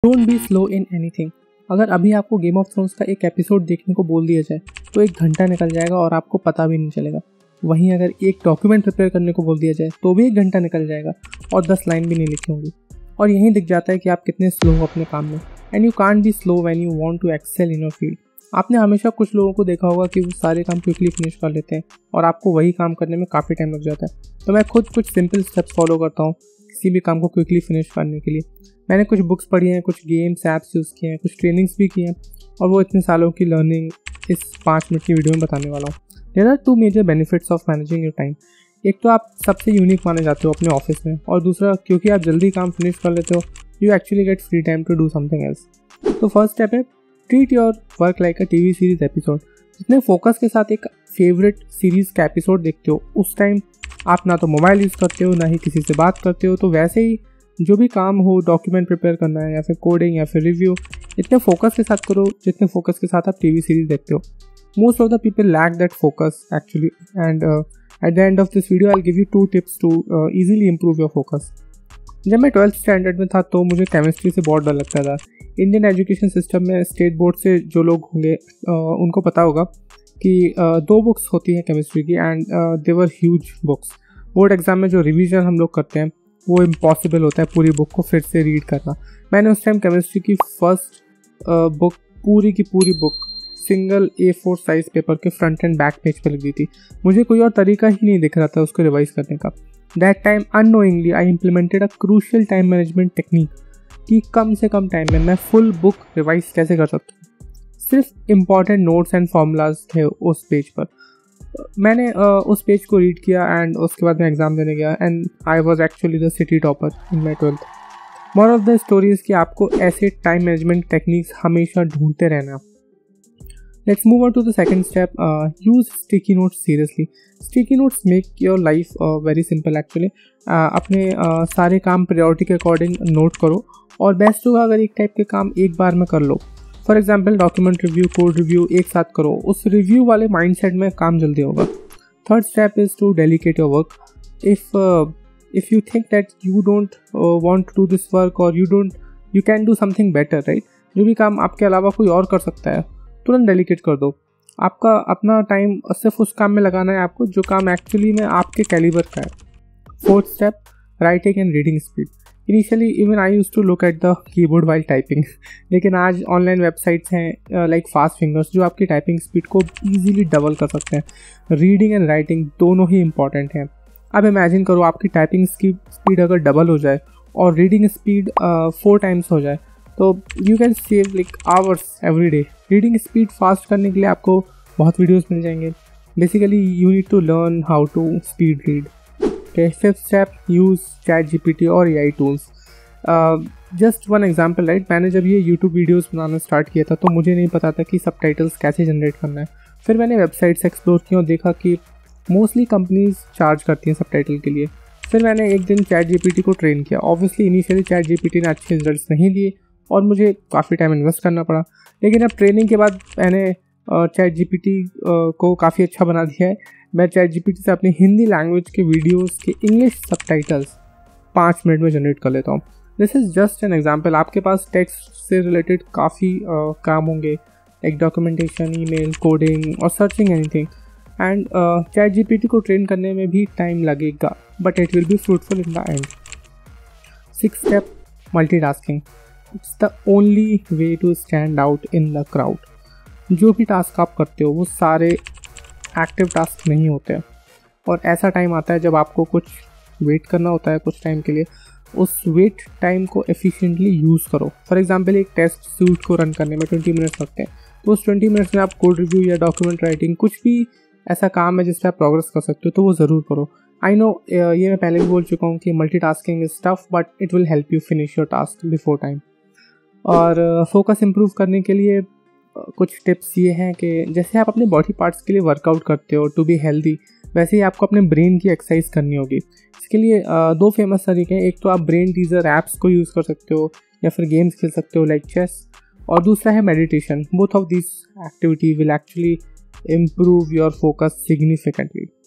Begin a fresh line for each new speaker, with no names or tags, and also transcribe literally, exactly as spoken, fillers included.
Don't be slow in anything. अगर अभी आपको गेम ऑफ थ्रोन्स का एक एपिसोड देखने को बोल दिया जाए तो एक घंटा निकल जाएगा और आपको पता भी नहीं चलेगा। वहीं अगर एक डॉक्यूमेंट प्रिपेयर करने को बोल दिया जाए तो भी एक घंटा निकल जाएगा और दस लाइन भी नहीं लिखी होंगी। और यहीं दिख जाता है कि आप कितने स्लो हो अपने काम में। And you can't be slow when you want to excel in your field. आपने हमेशा कुछ लोगों को देखा होगा कि वो सारे काम क्विकली फिनिश कर लेते हैं और आपको वही काम करने में काफ़ी टाइम लग जाता है। तो मैं खुद कुछ सिंपल स्टेप्स फॉलो करता हूँ किसी भी काम को क्विकली फिनिश करने के लिए। मैंने कुछ बुक्स पढ़ी हैं, कुछ गेम्स ऐप्स यूज़ किए हैं, कुछ ट्रेनिंग्स भी की हैं और वो इतने सालों की लर्निंग इस पाँच मिनट की वीडियो में बताने वाला हूँ। There are two major benefits of managing your time. एक तो आप सबसे यूनिक माने जाते हो अपने ऑफिस में, और दूसरा क्योंकि आप जल्दी काम फिनिश कर लेते हो you actually get free time to do something else. तो फर्स्ट स्टेप है treat your work like a TV series episode. जितने फोकस के साथ एक फेवरेट सीरीज़ का एपिसोड देखते हो उस टाइम आप ना तो मोबाइल यूज़ करते हो ना ही किसी से बात करते हो। तो वैसे ही जो भी काम हो, डॉक्यूमेंट प्रिपेयर करना है या फिर कोडिंग या फिर रिव्यू, इतने फोकस के साथ करो जितने फोकस के साथ आप टीवी सीरीज देखते हो। Most of the people lack that focus actually, and at the end of this video I will give you two tips to easily improve your focus. जब मैं ट्वेल्थ स्टैंडर्ड में था तो मुझे केमिस्ट्री से बहुत डर लगता था। इंडियन एजुकेशन सिस्टम में स्टेट बोर्ड से जो लोग होंगे uh, उनको पता होगा कि uh, दो बुक्स होती हैं केमिस्ट्री की, and they were huge books. Board exam में जो रिवीजन हम लोग करते हैं वो इम्पॉसिबल होता है पूरी बुक को फिर से रीड करना। मैंने उस टाइम केमिस्ट्री की फर्स्ट बुक पूरी की पूरी book single A four size paper के फ्रंट एंड बैक पेज पर लिख दी थी। मुझे कोई और तरीका ही नहीं दिख रहा था उसको रिवाइज करने का। That time unknowingly I implemented a crucial time management technique कि कम से कम टाइम में मैं फुल बुक रिवाइज कैसे कर सकता हूँ। सिर्फ इम्पॉर्टेंट नोट्स एंड फॉर्मूलाज थे उस पेज पर। मैंने uh, उस पेज को रीड किया एंड उसके बाद मैं एग्ज़ाम देने गया and I was actually the city topper in my twelfth. Moral of the story is कि आपको ऐसे टाइम मैनेजमेंट टेक्निक्स हमेशा ढूंढते रहना। Let's move on to the second step, use sticky notes seriously. Sticky notes make your life very simple actually. अपने uh, सारे काम priority के अकॉर्डिंग नोट करो और बेस्ट होगा अगर एक टाइप के काम एक बार में कर लो। For example document review, code review एक साथ करो, उस रिव्यू वाले माइंडसेट में काम जल्दी होगा। Third step is to delegate your work. If if you think that you don't want to do this work और you don't you can do something better, right. जो भी काम आपके अलावा कोई और कर सकता है तुरंत डेलीकेट कर दो। आपका अपना टाइम सिर्फ उस काम में लगाना है आपको जो काम एक्चुअली में आपके कैलिबर का है। Fourth step, writing and reading speed. Initially even I use to look at the keyboard while typing, लेकिन आज ऑनलाइन वेबसाइट्स हैं लाइक फास्ट फिंगर्स जो आपकी टाइपिंग स्पीड को ईजिली डबल कर सकते हैं। रीडिंग एंड राइटिंग दोनों ही इंपॉर्टेंट हैं। अब इमेजिन करो आपकी टाइपिंग की स्पीड अगर डबल हो जाए और रीडिंग स्पीड फोर टाइम्स हो जाए तो you can save like hours every day. Reading speed fast करने के लिए आपको बहुत वीडियोज़ मिल जाएंगे। Basically you need to learn how to speed read. Okay, fifth step, use ChatGPT और A I tools. Just one example right, मैंने जब ये यूट्यूब वीडियोस बनाना स्टार्ट किया था तो मुझे नहीं पता था कि सबटाइटल्स कैसे जनरेट करना है। फिर मैंने वेबसाइट्स एक्सप्लोर की और देखा कि मोस्टली कंपनीज चार्ज करती हैं सबटाइटल के लिए। फिर मैंने एक दिन ChatGPT को ट्रेन किया। ऑब्वियसली इनिशियली ChatGPT ने अच्छे रिजल्ट्स नहीं दिए और मुझे काफ़ी टाइम इन्वेस्ट करना पड़ा, लेकिन अब ट्रेनिंग के बाद मैंने ChatGPT को काफ़ी अच्छा बना दिया है। मैं ChatGPT से अपनी हिंदी लैंग्वेज के वीडियोस के इंग्लिश सबटाइटल्स पाँच मिनट में जनरेट कर लेता हूँ। This is just an example. आपके पास टेक्स्ट से रिलेटेड काफ़ी uh, काम होंगे लाइक डॉक्यूमेंटेशन, ईमेल, कोडिंग और सर्चिंग एनीथिंग, एंड ChatGPT को ट्रेन करने में भी टाइम लगेगा but it will be fruitful in the end. Six step, multitasking. It's the only way to stand out in the crowd. जो भी task आप करते हो वो सारे एक्टिव टास्क नहीं होते हैं और ऐसा टाइम आता है जब आपको कुछ वेट करना होता है कुछ टाइम के लिए। उस वेट टाइम को एफिशिएंटली यूज़ करो। फॉर एग्जांपल एक टेस्ट सूट को रन करने में ट्वेंटी मिनट्स लगते हैं, तो उस ट्वेंटी मिनट्स में आप कोड रिव्यू या डॉक्यूमेंट राइटिंग कुछ भी ऐसा काम है जिससे आप प्रोग्रेस कर सकते हो तो वो ज़रूर करो। आई नो ये मैं पहले भी बोल चुका हूँ कि multitasking is tough but it will help you finish your task before time. और फोकस इम्प्रूव करने के लिए कुछ टिप्स ये हैं कि जैसे आप अपने बॉडी पार्ट्स के लिए वर्कआउट करते हो टू बी हेल्दी, वैसे ही आपको अपने ब्रेन की एक्सरसाइज करनी होगी। इसके लिए दो फेमस तरीके हैं। एक तो आप ब्रेन टीजर ऐप्स को यूज़ कर सकते हो या फिर गेम्स खेल सकते हो लाइक चेस, और दूसरा है meditation. Both of this activity will actually improve your focus significantly.